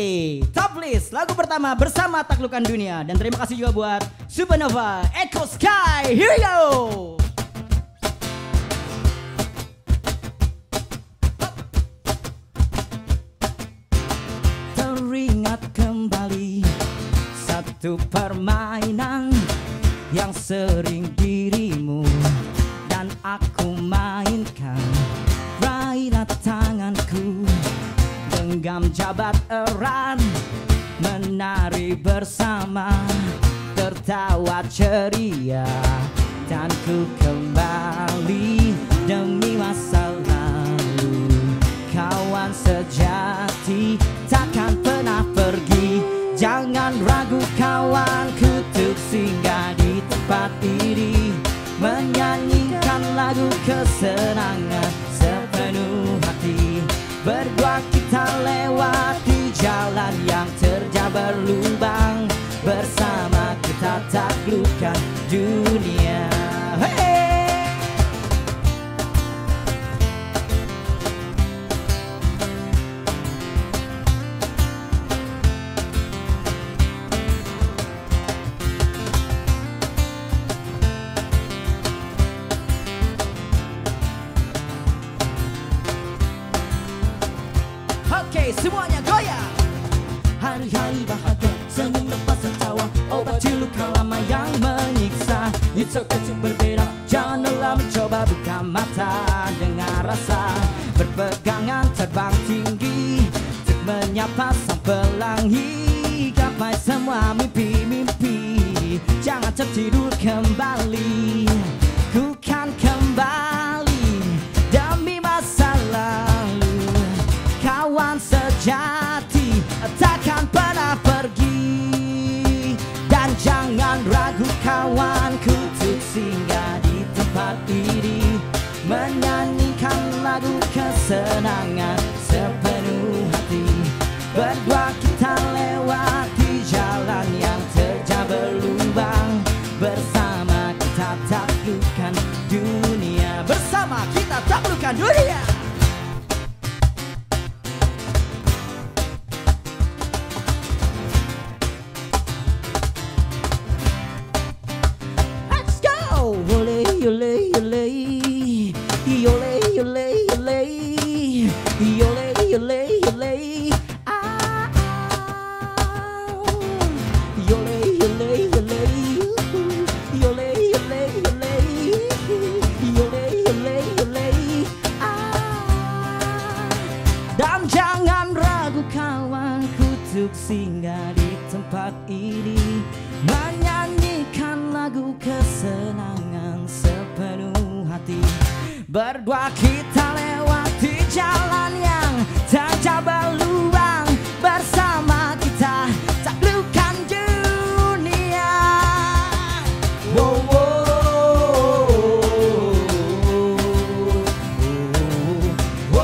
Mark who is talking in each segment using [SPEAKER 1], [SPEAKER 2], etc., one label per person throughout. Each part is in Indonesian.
[SPEAKER 1] Top List lagu pertama bersama Taklukkan Dunia. Dan terima kasih juga buat Supernova, Echo Sky. Here we go. Teringat kembali satu permainan yang sering dirimu dan aku mainkan. Raihlah tanganku, genggam jabat erat, menari bersama, tertawa ceria. Dan ku kembali demi masa lalu. Kawan sejati takkan pernah pergi. Jangan ragu kawanku untuk singgah di tempat ini, menyanyikan lagu kesenangan sepenuh hati. Berdua kita lewati jalan yang terjal berlubang, bersama kita taklukkan dunia. Hey! Oke, semuanya goyang. Hari-hari bahagia, senyum lepas tertawa, obati luka lama yang menyiksa. It's okay untuk berbeda, janganlah mencoba buka mata. Dengar rasa, berpegangan terbang tinggi, untuk menyapa sang pelangi. Gapai semua mimpi-mimpi, jangan tertidur kembali. Ku kan kembali demi masa lalu. Kawan sejati takkan pernah pergi. Dan jangan ragu kawanku untuk singgah di tempat ini, menyanyikan lagu kesenangan sepenuh hati. Berdua kita lewati jalan yang terjal berlubang, bersama kita taklukkan dunia. Bersama kita taklukkan dunia. Yole, yole, yole, yole, yole, yole, yole, yole, yole, ah, yole, yole, yole, yole, yole, yole, yole, yole, yole, ah. Dan jangan ragu kawanku untuk singgah di tempat ini, menyanyikan lagu kesenangan sepenuh hati. Berdua kita lewati jalan yang terjal berlubang, bersama kita taklukkan dunia. Wow, wow, wow,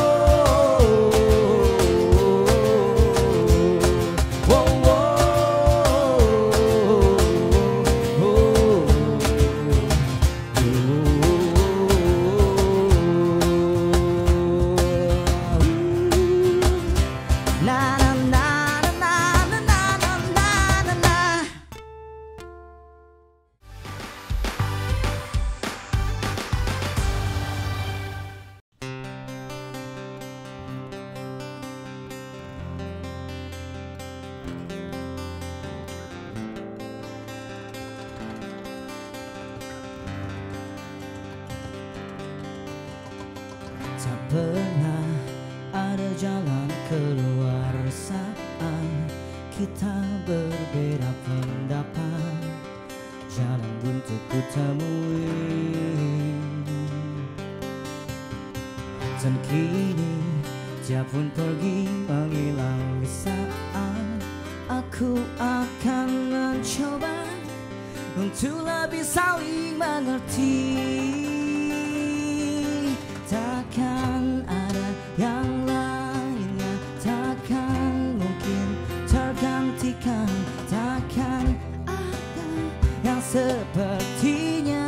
[SPEAKER 1] wow, wow. Tak pernah ada jalan keluar saat kita berbeda pendapat. Jalan buntu ku temui, dan kini dia pun pergi menghilang di saat aku akan mencoba untuk lebih saling mengerti. Takkan ada yang lainnya, takkan mungkin tergantikan, takkan ada yang sepertinya.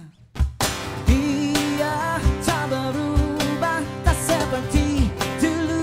[SPEAKER 1] Dia tak berubah, tak seperti dulu.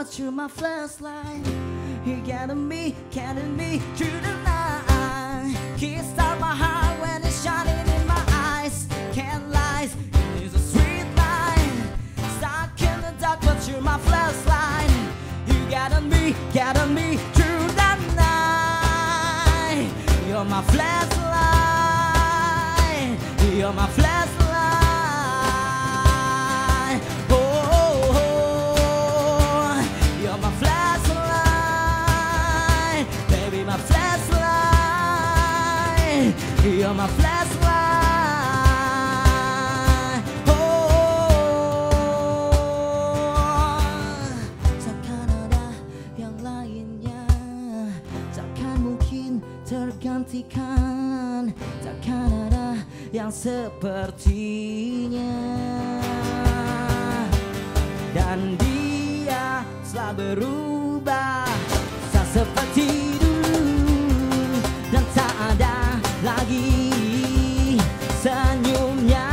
[SPEAKER 1] through my flashlight. You getting me through the night. Kiss out my heart when it's shining in my eyes. Can't lie, it's a sweet light. Stuck in the dark, but you're my flashlight. You getting me through the night. You're my flashlight. You're my flashlight. My flashlight, you're my flashlight. Takkan ada yang lainnya, takkan mungkin tergantikan, takkan ada yang sepertinya. Dan dia telah berubah, tak seperti dan tak ada lagi senyumnya.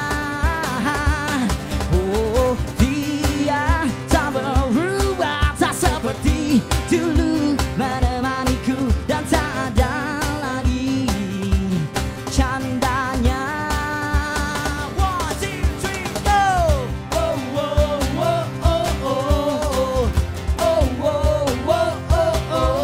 [SPEAKER 1] Oh, dia tak berubah, tak seperti dulu menemaniku, dan tak ada lagi candanya. 1, 2, 3, go! Oh, oh, oh, oh, oh, oh, oh, oh, oh, oh.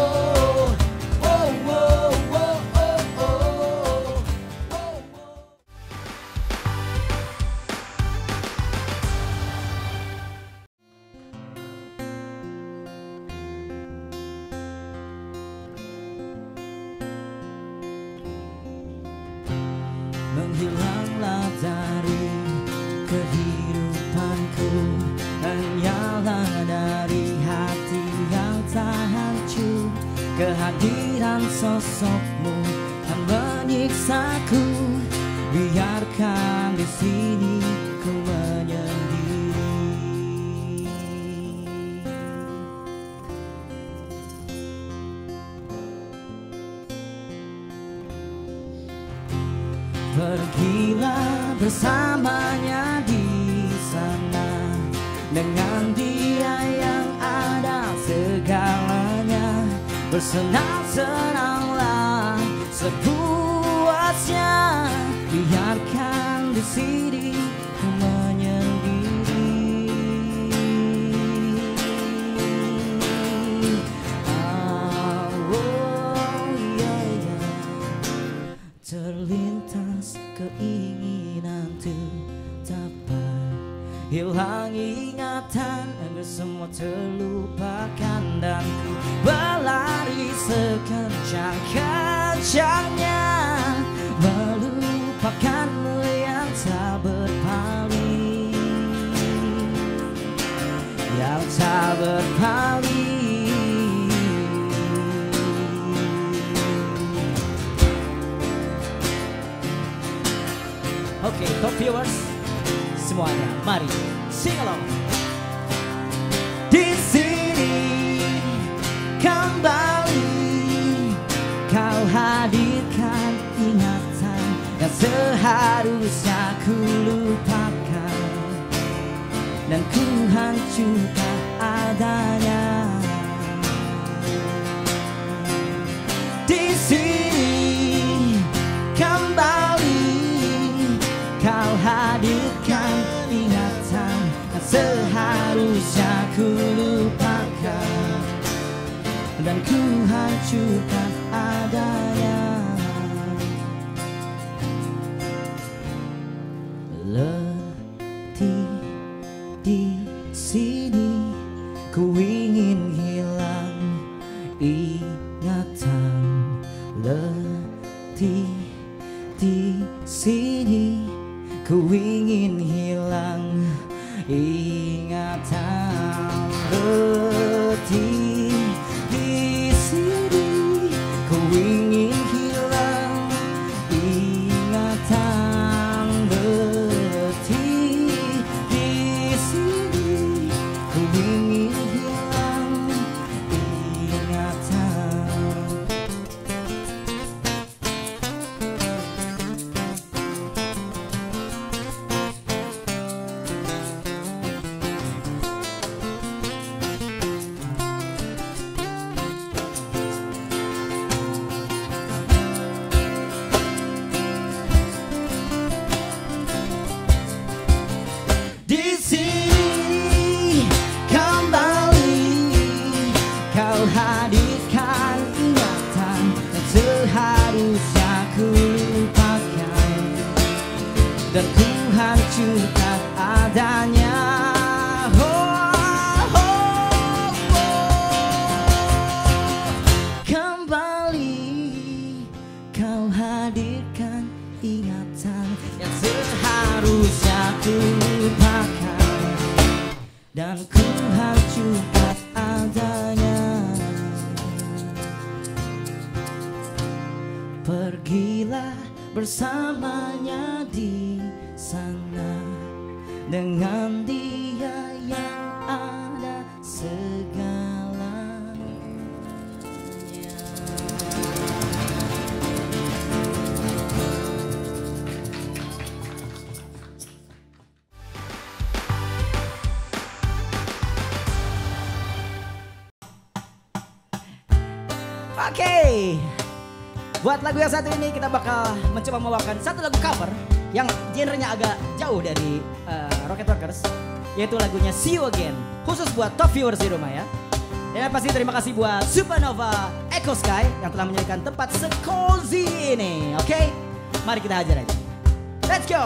[SPEAKER 1] Menghilanglah dari kehidupanku, hanyalah dari hati yang tak hancur. Kehadiran sosokmu yang menyiksaku, biarkan di sini ku menyendiri. Pergilah bersamanya di sana, dengan dia yang ada segalanya. Bersenang-senanglah sepuasnya, biarkan di sini ku menyendiri. Terlintas keinginan untuk dapat hilang ingatan agar semua terlupakan, dan ku berlari sekencang-kencangnya, melupakanmu yang tak berpaling, yang tak berpaling. Oke, top viewers semuanya, mari sing along. Di sini kembali kau hadirkan ingatan yang seharusnya ku lupakan, dan ku hancurkan adanya. Di sini kembali kau hadirkan ingatan yang seharusnya ku lupakan, dan ku hancurkan adanya. Letih di sini ku ingin hilang ingatan. Letih di sini ku ingin hilang ingatan. Letih di sini ku ingin hilang ingatan. Letih di sini ku ingin hilang ingatan. dan ku hancurkan adanya. Kembali kau hadirkan ingatan yang seharusnya ku lupakan dan ku hancurkan adanya. Pergilah bersamanya di sana dengan dia yang ada segalanya. Oke. Buat lagu yang satu ini kita bakal mencoba membawakan satu lagu cover yang genrenya agak jauh dari Rocket Rockers, yaitu lagunya See You Again, khusus buat top viewers di rumah ya. Dan pasti terima kasih buat Supernova Echo Sky yang telah menjadikan tempat se-cozy ini. Oke, mari kita hajar aja. Let's go.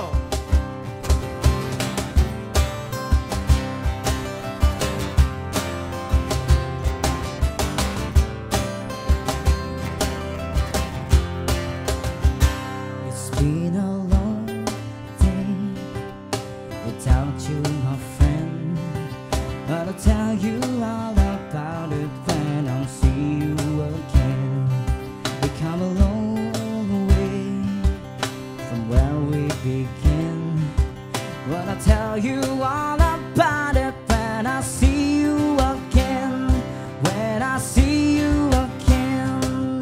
[SPEAKER 1] Been a long day without you, my friend. But I'll tell you all about it when I'll see you again. We come a long way from where we begin. But I'll tell you all about it when I see you again. When I see you again.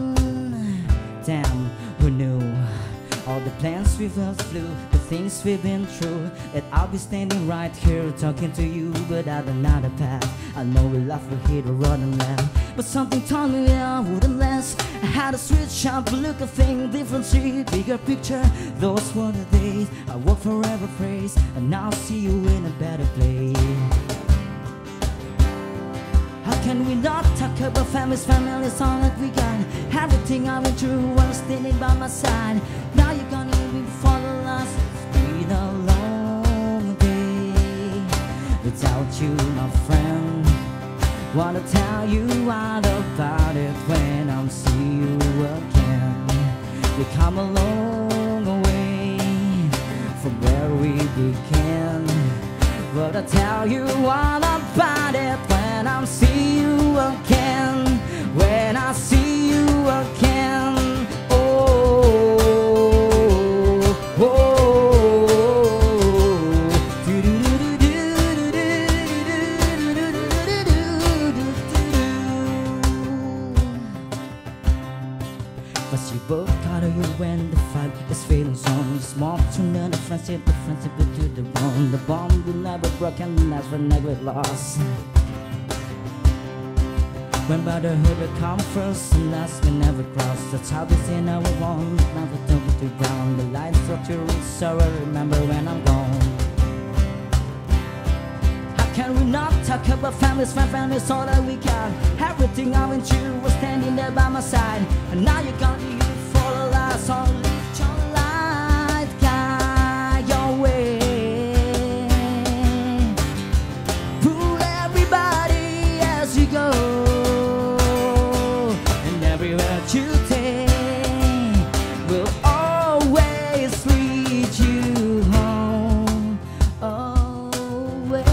[SPEAKER 1] Damn, who knew? All the plans we've flew, the things we've been through, that I'll be standing right here talking to you, but out another path. I know we laugh, we hit, we run and laugh, but something told me I wouldn't last. I had a switch up, look a thing, different street, bigger picture. Those were the days I work forever praise, and now I'll see you in a better place. How can we not talk about families, all that we got? Everything I went through while standing by my side. Now you're gonna leave me for the last. It's been a long day without you, my friend. Wanna tell you all about it when I see you again. We come a long way from where we began. But I'll tell you all about it when I see you again. When I see you again. Oh, oh, but you both got you when the fight is feeling strong. Small to none, the friendship to the bone. The bond will never broken, never never lost. When brotherhood will come first and last, we never cross. That's how we say now we won't. Never talk to ground. The lines of your sorrow, remember when I'm gone. How can we not talk about families, my family's all that we got? Everything I went through was standing there by my side. And now you're gonna leave for the last song. Lift your light, guide your way. Pull everybody as you go. You take will always lead you home. Always.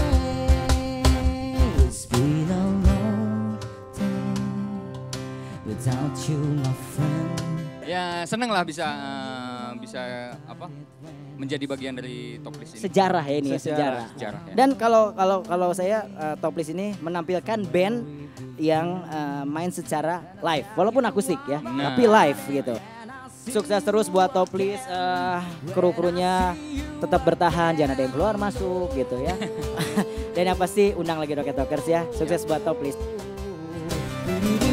[SPEAKER 1] It's been a long day without you, my friend.
[SPEAKER 2] Ya seneng lah bisa apa menjadi bagian dari top list ini.
[SPEAKER 1] Sejarah ya ini, sejarah.
[SPEAKER 2] Ya.
[SPEAKER 1] Dan kalau saya top list ini menampilkan band yang main secara live, walaupun akustik ya, tapi live gitu. Sukses terus buat top list, kru-krunya tetap bertahan, jangan ada yang keluar masuk gitu ya. Dan yang pasti undang lagi Rocket Rockers ya, sukses buat top list.